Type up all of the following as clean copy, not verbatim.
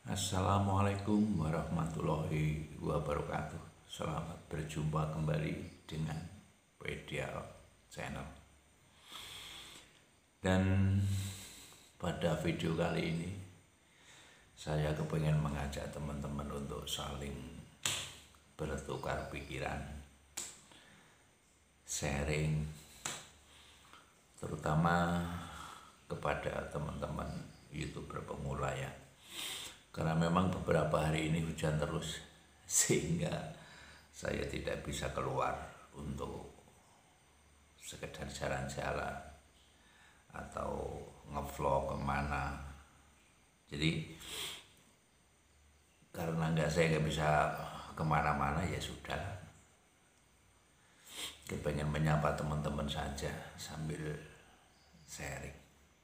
Assalamualaikum warahmatullahi wabarakatuh. Selamat berjumpa kembali dengan Pedial Channel. Dan pada video kali ini saya kepengen mengajak teman-teman untuk saling bertukar pikiran, sharing, terutama kepada teman-teman YouTuber pemula ya. Karena memang beberapa hari ini hujan terus, sehingga saya tidak bisa keluar untuk sekedar jalan-jalan atau ngevlog kemana. Jadi karena saya nggak bisa kemana-mana, ya sudah, kepengen menyapa teman-teman saja sambil sharing.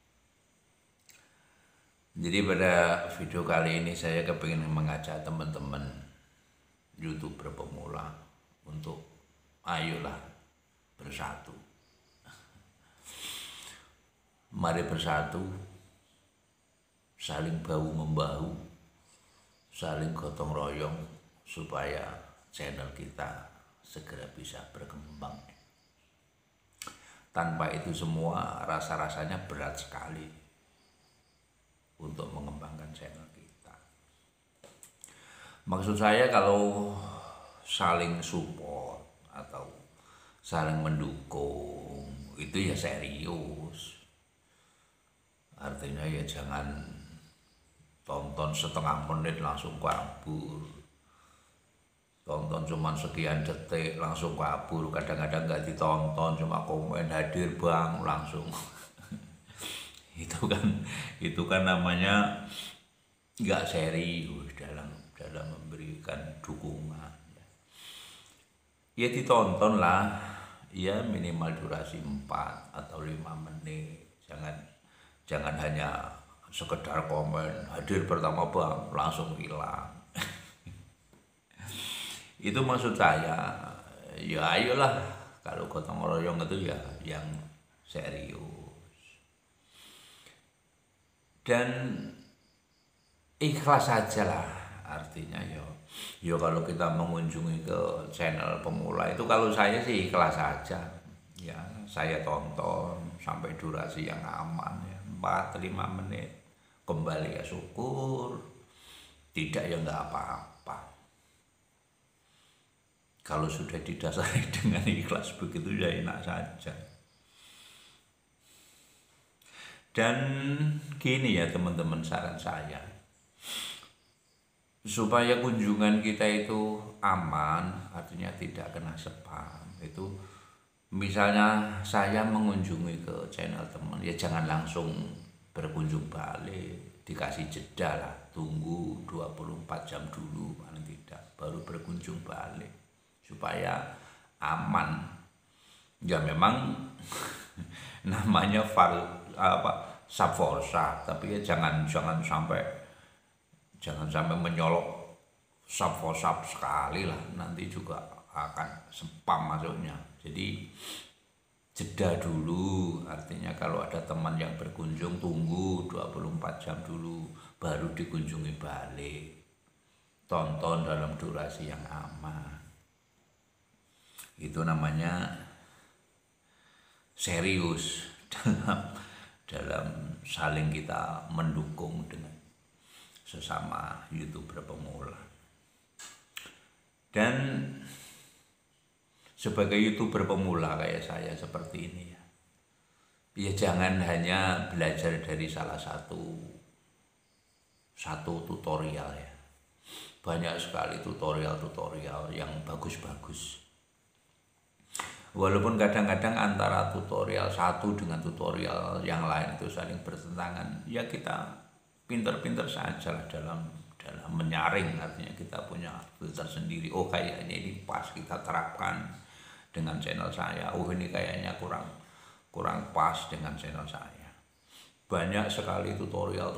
Jadi pada video kali ini saya kepingin mengajak teman-teman YouTuber pemula untuk ayolah bersatu. Mari bersatu, saling bahu-membahu, saling gotong royong supaya channel kita segera bisa berkembang. Tanpa itu semua rasa-rasanya berat sekali untuk mengembangkan channel kita. Maksud saya kalau saling support atau saling mendukung itu ya serius. Artinya ya jangan tonton setengah menit langsung kabur, tonton cuma sekian detik langsung kabur, kadang-kadang nggak ditonton, cuma komen hadir bang langsung. itu kan namanya nggak serius dalam memberikan dukungan. Ya ditonton lah, ya minimal durasi 4 atau 5 menit. Jangan hanya sekedar komen hadir pertama bang langsung hilang. Itu maksud saya, ya ayolah kalau gotong royong itu ya yang serius. Dan ikhlas saja lah, artinya yo kalau kita mengunjungi ke channel pemula itu, kalau saya sih ikhlas saja ya, saya tonton sampai durasi yang aman ya, 4-5 menit, kembali ya syukur, tidak ya nggak apa-apa. Kalau sudah didasari dengan ikhlas begitu ya enak saja. Dan gini ya teman-teman, saran saya supaya kunjungan kita itu aman, artinya tidak kena spam. Itu misalnya saya mengunjungi ke channel teman, ya jangan langsung berkunjung balik, dikasih jeda lah, tunggu 24 jam dulu paling tidak, baru berkunjung balik supaya aman. Ya memang namanya subforsa, tapi ya jangan sampai menyolok subforsa sekali lah, nanti juga akan spam masuknya. Jadi jeda dulu, artinya kalau ada teman yang berkunjung tunggu 24 jam dulu baru dikunjungi balik, tonton dalam durasi yang aman. Itu namanya serius dalam saling kita mendukung dengan sesama YouTuber pemula. Dan sebagai YouTuber pemula kayak saya seperti ini ya jangan hanya belajar dari salah satu tutorial ya. Banyak sekali tutorial yang bagus-bagus. Walaupun kadang-kadang antara tutorial satu dengan tutorial yang lain itu saling bertentangan, ya kita pinter-pinter saja lah dalam menyaring, artinya kita punya filter sendiri. Oh kayaknya ini pas kita terapkan dengan channel saya, oh ini kayaknya kurang pas dengan channel saya. Banyak sekali tutorial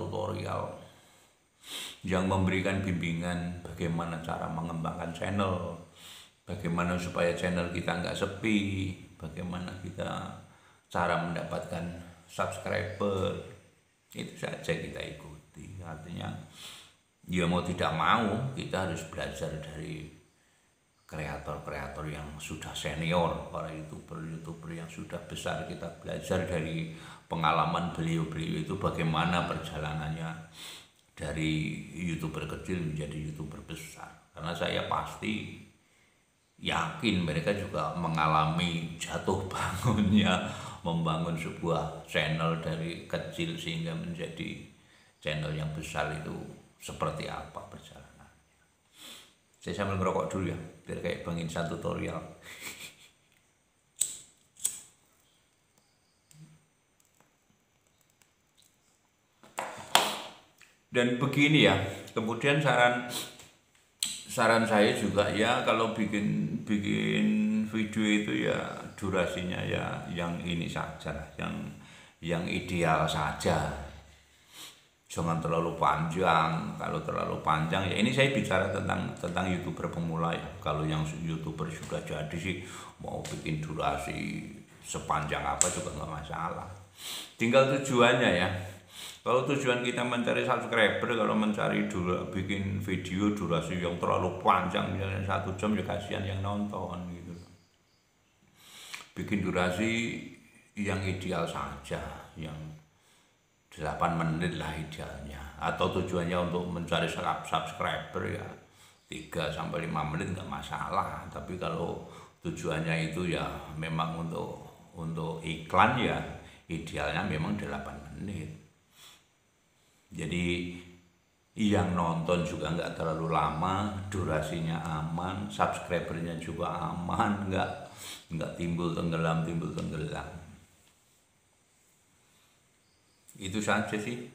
yang memberikan bimbingan bagaimana cara mengembangkan channel, bagaimana supaya channel kita nggak sepi, bagaimana kita cara mendapatkan subscriber, itu saja kita ikuti. Artinya Ya mau tidak mau kita harus belajar dari kreator-kreator yang sudah senior, para youtuber yang sudah besar. Kita belajar dari pengalaman beliau-beliau itu bagaimana perjalanannya dari youtuber kecil menjadi youtuber besar. Karena saya pasti yakin mereka juga mengalami jatuh bangunnya membangun sebuah channel dari kecil sehingga menjadi channel yang besar itu seperti apa perjalanan. Saya sambil ngerokok dulu ya, biar kayak Bang Insan tutorial. Dan begini ya, kemudian saran saya juga ya, kalau bikin video itu ya durasinya ya yang ini saja, yang ideal saja. Jangan terlalu panjang. Kalau terlalu panjang ya, ini saya bicara tentang youtuber pemula ya. Kalau yang youtuber sudah jadi sih mau bikin durasi sepanjang apa juga nggak masalah. Tinggal tujuannya ya. Kalau tujuan kita mencari subscriber, kalau mencari bikin video durasi yang terlalu panjang misalnya 1 jam, ya kasihan yang nonton gitu. Bikin durasi yang ideal saja, yang 8 menit lah idealnya. Atau tujuannya untuk mencari subscriber ya 3-5 menit nggak masalah. Tapi kalau tujuannya itu ya memang untuk iklan, ya idealnya memang 8 menit. Jadi yang nonton juga nggak terlalu lama, durasinya aman, subscribernya juga aman, nggak timbul tenggelam. Itu saja sih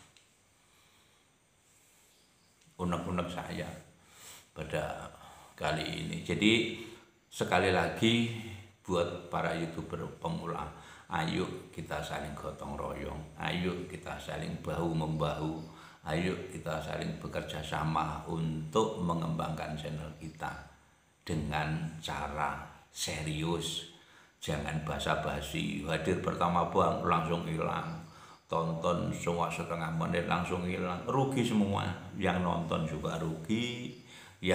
unek-unek saya pada kali ini. Jadi sekali lagi buat para youtuber pemula, ayo kita saling gotong royong, ayo kita saling bahu membahu, ayo kita saling bekerja sama untuk mengembangkan channel kita dengan cara serius. Jangan basa-basi, hadir pertama Bang langsung hilang, tonton semua setengah menit langsung hilang, rugi semua. Yang nonton juga rugi, yang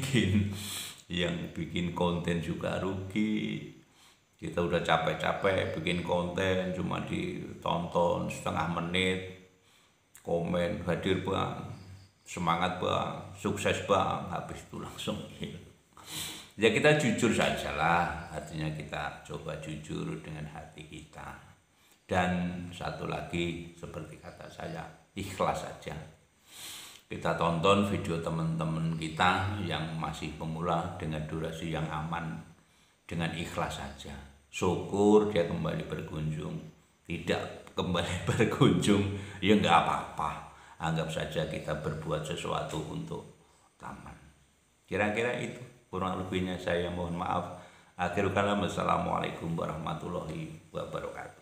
bikin konten juga rugi. Kita udah capek-capek bikin konten cuma ditonton setengah menit, komen hadir Bang, semangat Bang, sukses Bang, habis itu langsung hilang. Ya kita jujur sajalah, artinya kita coba jujur dengan hati kita. Dan satu lagi, seperti kata saya, ikhlas saja. Kita tonton video teman-teman kita yang masih pemula dengan durasi yang aman, dengan ikhlas saja. Syukur dia kembali berkunjung. Tidak kembali berkunjung, ya nggak apa-apa. Anggap saja kita berbuat sesuatu untuk taman. Kira-kira itu, kurang lebihnya saya mohon maaf. Akhirul kalam, wassalamualaikum warahmatullahi wabarakatuh.